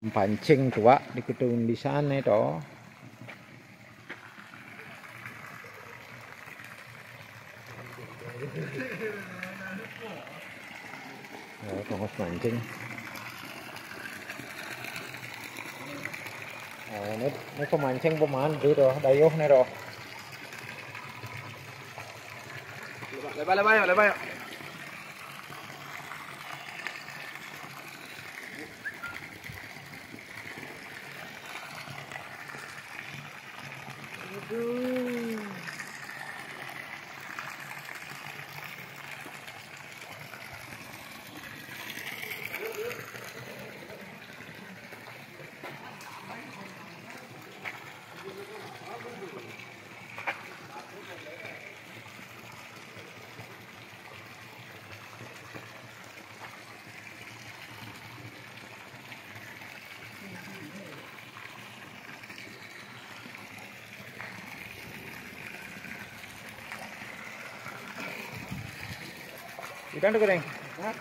pancing tua di gedung di sana toh. Ya, kongos mancing. Ini pemancing pemandu toh, dayuh nih toh. Lebay yuk. Ikan tuh goreng.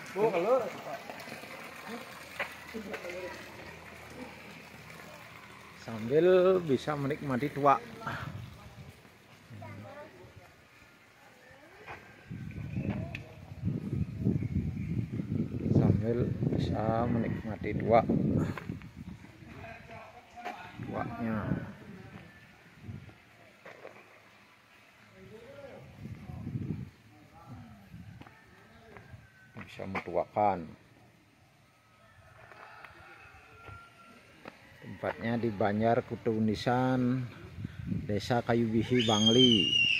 Sambil bisa menikmati tua. Sambil bisa menikmati tuanya. Bisa mentuakan. Tempatnya di Banjar Kutu Nisan, Desa Kayu Bihi, Bangli.